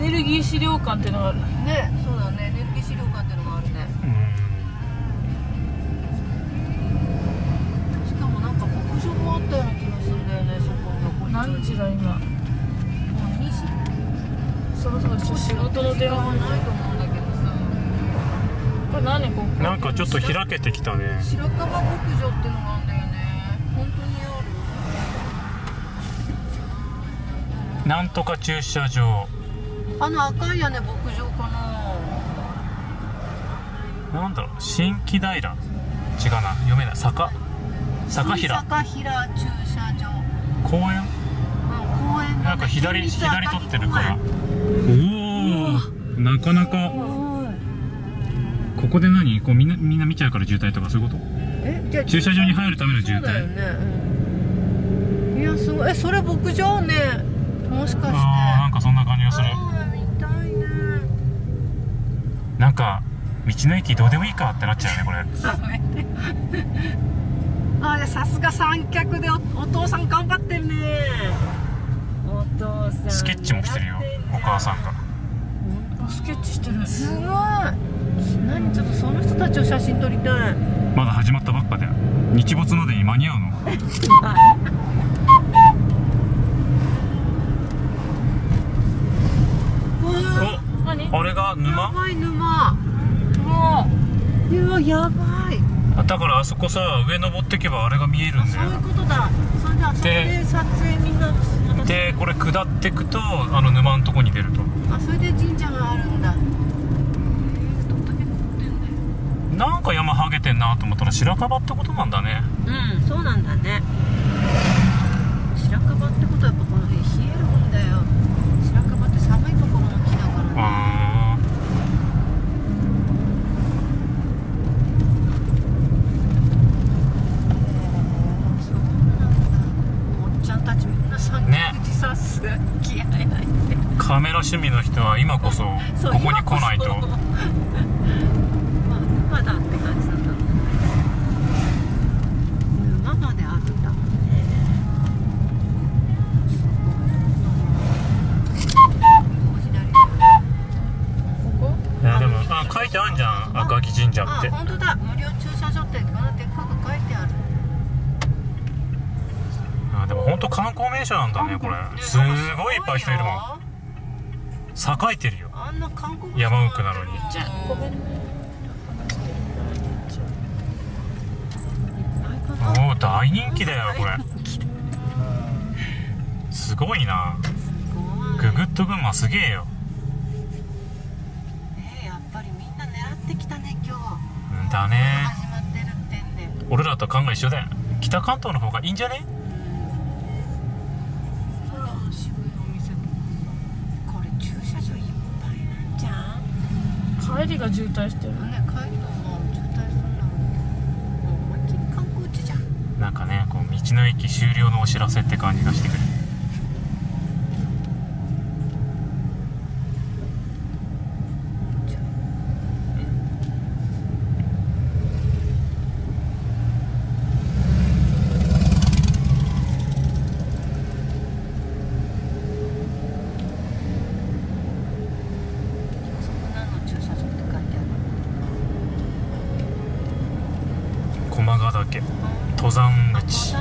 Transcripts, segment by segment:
ネルギー資料館っていうのがあるね。そうだね、エネルギー資料館っていうのがあるね。しかもなんか牧場もあったような気がするんだよね、そこの。 何時だ今。 もう2時。 そろそろ仕事の電話はないと思うんだけどさ。 これ何ここ。 なんかちょっと開けてきたね。 白樺牧場っていうのがあるんだよね。本当にある。 なんとか駐車場。 あの赤い屋根牧場かな。 なんだろう、新木平。違うな、読めない。坂平坂平駐車場。 公園。 公園の、 なんか左取ってるから。おお、なかなか。ここで何こうみんな見ちゃうから渋滞とかそういうこと？ じゃあ駐車場に入るための渋そうだよ滞？ ね、いやすごい。それ牧場ね、もしかして。 なんかそんな感じがする。 見たいね。 なんか道の駅どうでもいいかってなっちゃうねこれ。 やめて。さすが三脚で お父さん頑張ってるね。お父さんスケッチもしてるよお母さんが。 スケッチしてる。 すごい。何、ちょっとその人たちを写真撮りたい。 まだ始まったばっかで日没までに間に合うの？ 何？ あれがや沼？ ばい沼。 もいや、やばい。 だからあそこさ、上登ってけばあれが見えるんだそういうよ。 ことだ。それであそこで撮影みんなまた。 でこれ下ってくとあの沼のとこに出ると。 それで神社があるんだ。どんだけ残ってんだよ。 なんか山はげてんなと思ったら白樺ってことなんだね。 そうなんだね。白樺ってことはやっぱこの辺冷えるんだよ。白樺って寒いところの木だからね。そうなんだ。おっちゃんたちみんな三脚自殺する気合い入って。 カメラ趣味の人は今こそここに来ないと。 まだって感じだった。沼まであるんだもんね。 ここ？ いやでも書いてあるじゃん、赤城神社って。 本当だ。無料駐車場ってでっかく書いてある。 でも本当観光名所なんだねこれ。すごいいっぱい人いるもん。栄えてるよ。 あんな観光山奥なのに。 じゃあごめんね。 おお、大人気だよこれ。すごいな。ググッと群馬すげえよ。 やっぱりみんな狙ってきたね今日。 だね。 始まってるってんで。 俺らと考え一緒だよ。北関東の方がいいんじゃね？ 渋いお店。これ駐車場いっぱいなんじゃん。 帰りが渋滞してる。 帰るのも渋滞するんだろうけど、もう思いっきり観光地じゃん。 なんかね、こう道の駅終了のお知らせって感じがしてくる。 何の駐車場って書いてある。 駒ヶ岳登山口。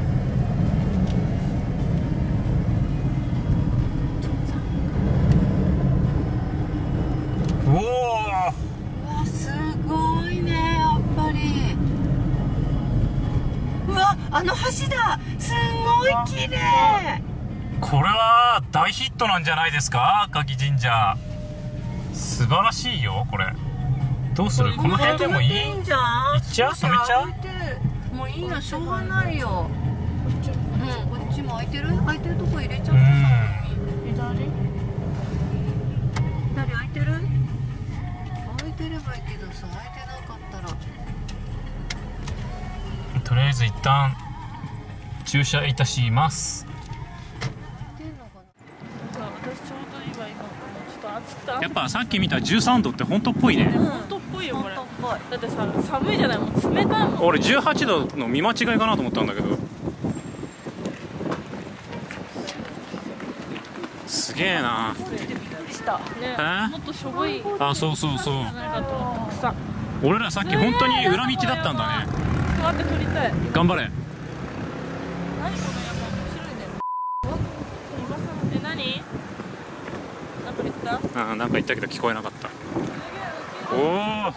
おお、 うわ、すごいね、やっぱり。うわ、あの橋だ。すごい綺麗。 これは大ヒットなんじゃないですか、赤城神社。素晴らしいよこれ。どうする？この辺でもいい？ いいんじゃん。 行っちゃう？止めちゃう？ もういいの、しょうがないよ。こっちも空いてるとこ入れちゃってさ。左空いてる？空いてればいいけどさ、空いてなかったら。 とりあえず一旦駐車いたします。やっぱさっき見た13度って本当っぽいね。 本当っぽいよこれ。だってさ、寒いじゃない、もう冷たいもん。 俺18度の見間違いかなと思ったんだけど。すげえな。 りしたね。もっとしょぼいあ、そうそうそう。 なんかとたくさん。 俺らさっき本当に裏道だったんだね。 待って撮りたい。 頑張れ。 何この山面白いね。何？なんか言った？ あ、なんか言ったけど聞こえなかった。おお、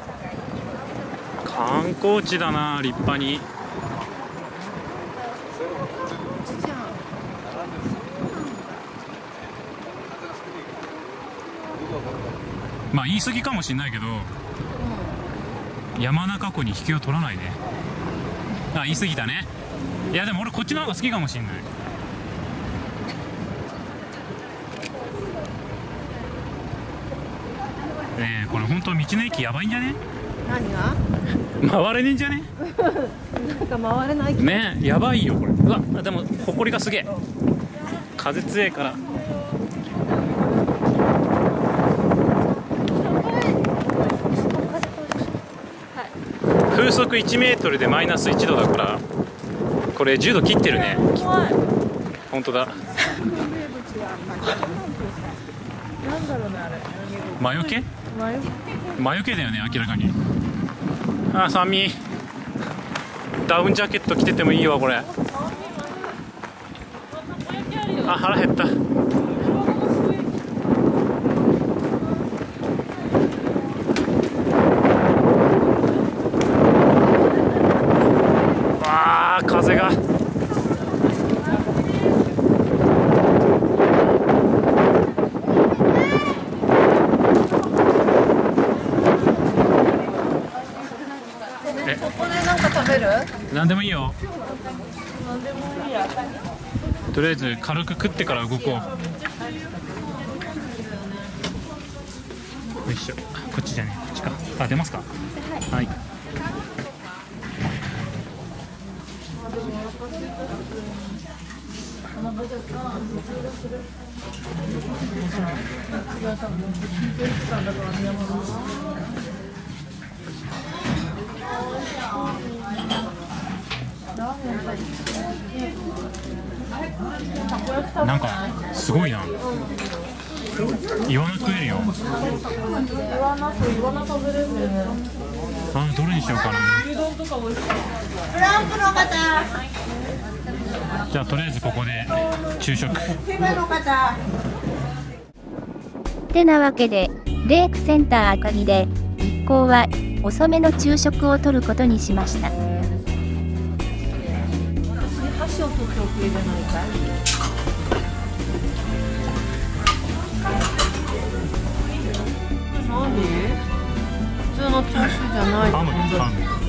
観光地だな、立派に。まあ言い過ぎかもしれないけど、山中湖に引けを取らないね。あ、言い過ぎたね。いやでも俺こっちの方が好きかもしれない。ねえ、これ本当道の駅やばいんじゃね？ 何が回れねえんじゃね？ なんか回れないねえ、やばいよこれ。うわ、でも埃がすげえ。風強いから。風速1メートルでマイナス1度だから、これ10度切ってるね。本当だ。 なんだろうねあれ。 魔除け？魔除けだよね、明らかに。あ、寒い。ダウンジャケット着ててもいいわこれ。あ、腹減った。わあ、風が。 ここでなんか食べる？ 何でもいいよ。とりあえず軽く食ってから動こう。よいしょ。こっちじゃねえ、こっちか。あ、出ますか。はい。なんかすごいな。イワナ食えるよ。 イワナ食べれるんだよね。 あ、どれにしようかな。 牛丼とか美味しそう。 フランクの方。 じゃあとりあえずここで昼食。 手羽の方。 てなわけで、レイクセンター赤城で、一行は遅めの昼食をとることにしました。 箸を取っておくれじゃないかい。何？普通のチャーシューじゃない。 ハム。